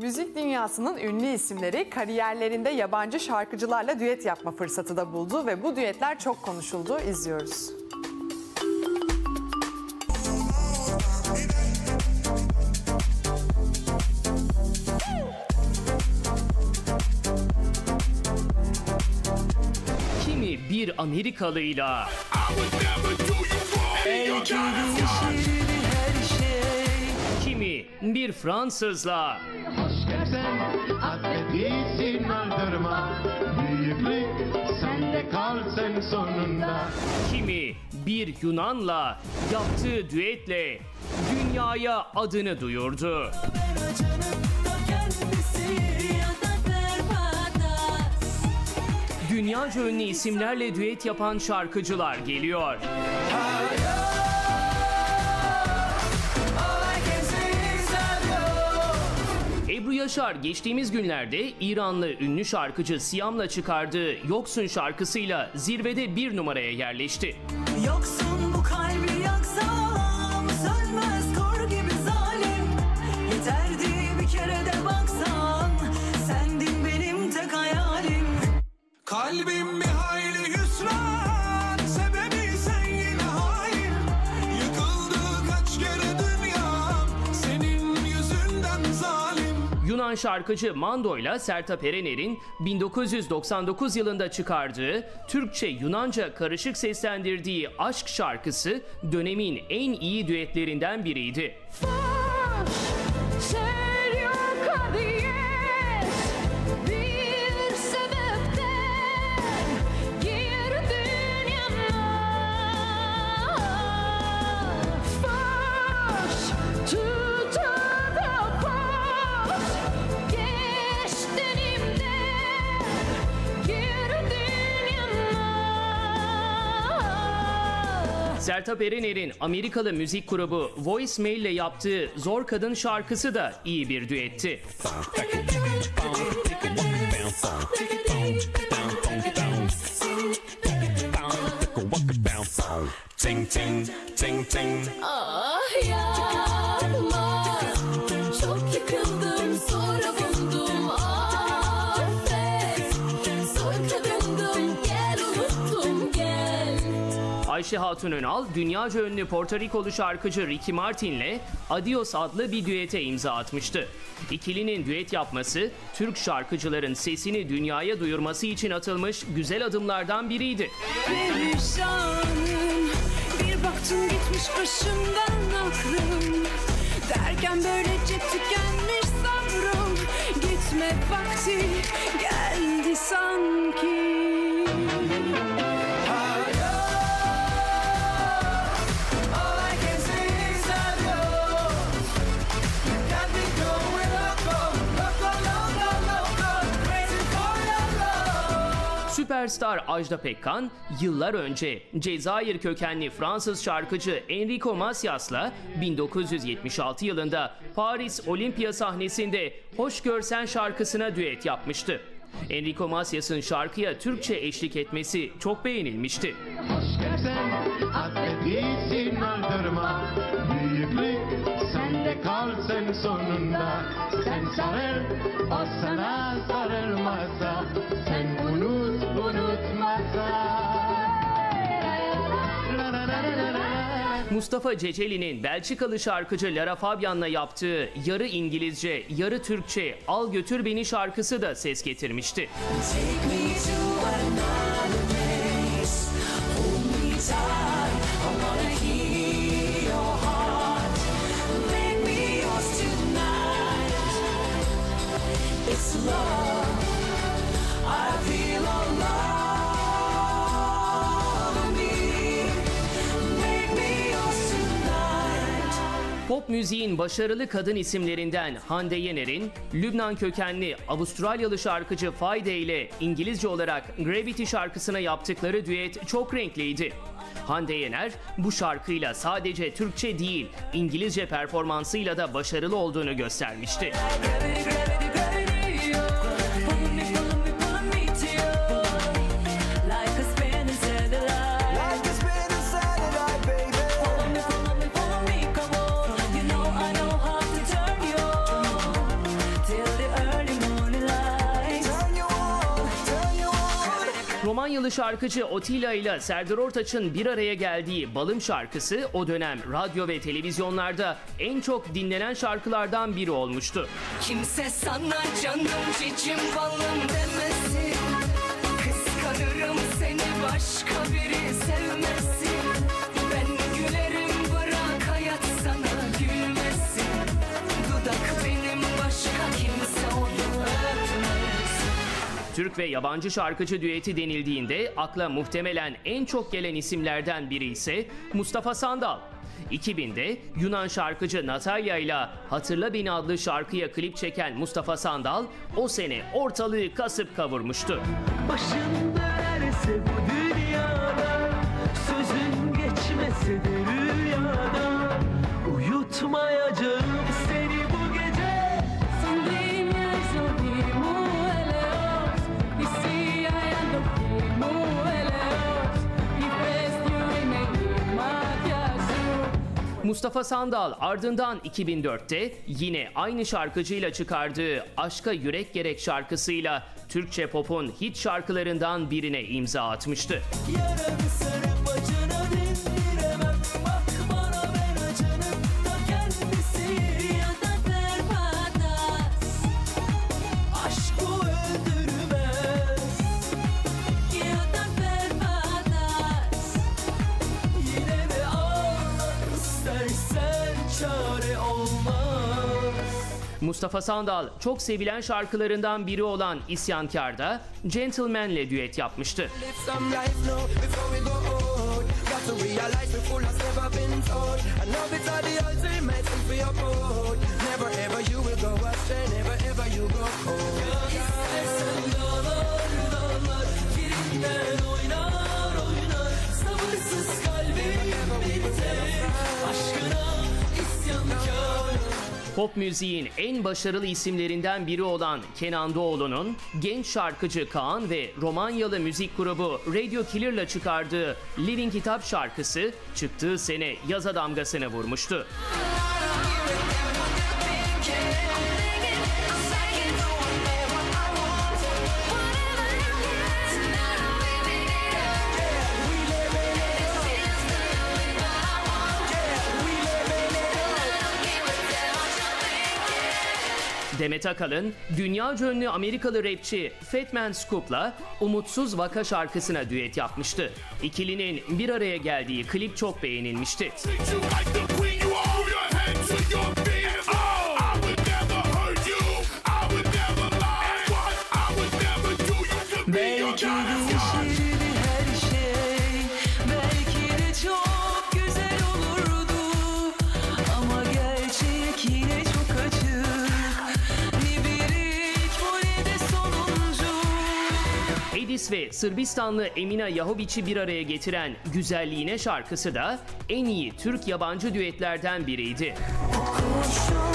Müzik dünyasının ünlü isimleri kariyerlerinde yabancı şarkıcılarla düet yapma fırsatı da buldu ve bu düetler çok konuşuldu. İzliyoruz. Kimi bir Amerikalıyla, kimi bir Fransızla, kimi bir Yunanla yaptığı düetle dünyaya adını duyurdu. Dünyaca ünlü isimlerle düet yapan şarkıcılar geliyor. Ebru Yaşar geçtiğimiz günlerde İranlı ünlü şarkıcı Siyam'la çıkardığı Yoksun şarkısıyla zirvede bir numaraya yerleşti. Yoksun bu kalbi yaksam, sönmez kor gibi zalim. Yeterdi bir kere de baksan, sendin benim tek hayalim. Kalbim bir hayli hüsran, sebebi sen yine hain. Yıkıldı kaç kere dünyam, senin yüzünden zalim. Yunan şarkıcı Mando'yla Sertab Erener'in 1999 yılında çıkardığı Türkçe-Yunanca karışık seslendirdiği Aşk şarkısı dönemin en iyi düetlerinden biriydi. Sertab Erener'in Amerikalı müzik grubu Voicemail ile yaptığı Zor Kadın şarkısı da iyi bir düetti. Ah yapma, çok yıkıldım sonra buldum. Affet, zor kadındım, gel unuttum gel. Ayşe Hatun Önal, dünyaca ünlü Porto Rikolu şarkıcı Ricky Martin'le Adios adlı bir düete imza atmıştı. İkilinin düet yapması, Türk şarkıcıların sesini dünyaya duyurması için atılmış güzel adımlardan biriydi. Perişanım, bir baktım gitmiş başımdan aklım. Derken böylece tükenmiş sabrım. Gitme vakti geldi sanki. Süperstar Ajda Pekkan, yıllar önce Cezayir kökenli Fransız şarkıcı Enrico Macias'la 1976 yılında Paris Olimpiya sahnesinde Hoş Görsen şarkısına düet yapmıştı. Enrico Macias'ın şarkıya Türkçe eşlik etmesi çok beğenilmişti. Hoş görsen affedilsin aldırma. Büyüklük sende kalsın sonunda. Sen sarıl, o sana sarılmazsa. Sen unutmazsa. Mustafa Ceceli'nin Belçikalı şarkıcı Lara Fabian'la yaptığı yarı İngilizce, yarı Türkçe Al Götür Beni şarkısı da ses getirmişti. Pop müziğin başarılı kadın isimlerinden Hande Yener'in Lübnan kökenli Avustralyalı şarkıcı Fayde ile İngilizce olarak Gravity şarkısına yaptıkları düet çok renkliydi. Hande Yener bu şarkıyla sadece Türkçe değil, İngilizce performansıyla da başarılı olduğunu göstermişti. Till Romanyalı şarkıcı Otila ile Serdar Ortaç'ın bir araya geldiği Balım şarkısı o dönem radyo ve televizyonlarda en çok dinlenen şarkılardan biri olmuştu. Kimse sana canım cicim balım demesin. Kıskanırım seni başka biri sevmesin. Ben gülerim bırak hayat sana gülmesin. Dudak benim başka kimse onu öpmesin. Türk ve yabancı şarkıcı düeti denildiğinde akla muhtemelen en çok gelen isimlerden biri ise Mustafa Sandal. 2000'de Yunan şarkıcı Natalya ile Hatırla Beni adlı şarkıya klip çeken Mustafa Sandal o sene ortalığı kasıp kavurmuştu. Başın dönerse bu dünyada, sözün geçmese de rüyada, uyutmayacağım seni bu gece. Son dime, son dime, eleos. Y si hay algo que no eleos. Y pues you me maquiasu. Mustafa Sandal ardından 2004'te yine aynı şarkıcıyla çıkardığı Aşka Yürek Gerek şarkısıyla Türkçe pop'un hit şarkılarından birine imza atmıştı. Yaranı sarıp acına dindiremem, bak bana ben acının ta kendisi. Ya da perpadas, Aşk bu öldürmez, ya da perpadas. yine de ağla istersen, çare olmaz. Mustafa Sandal çok sevilen şarkılarından biri olan İsyankar'da Gentleman'le düet yapmıştı. Live some life now before we go out. Got to realize we're full as never been told. I know it's all the ultimate thing for your boat. Never ever you will go astray, never ever you go cold. İstersen dağlar dağlar, yerinden oynar oynar. Sabırsız kalbim bitti, aşkına isyankar. Pop müziğin en başarılı isimlerinden biri olan Kenan Doğulu'nun genç şarkıcı Kaan ve Romanyalı müzik grubu Radio Killer'la çıkardığı Living It Up şarkısı çıktığı sene yaza damgasını vurmuştu. Demet Akalın, dünyaca ünlü Amerikalı rapçi Fatman Scoop'la Umutsuz Vaka şarkısına düet yapmıştı. İkilinin bir araya geldiği klip çok beğenilmişti. Belki değişirdi her şey, belki de çok güzel olurdu. Ama gerçek yine çok açık, ne bir ilk bu ne de sonuncu. Edis ve Sırbistanlı Emina Yahovic'i bir araya getiren Güzelliğine şarkısı da en iyi Türk yabancı düetlerden biriydi. Kurşun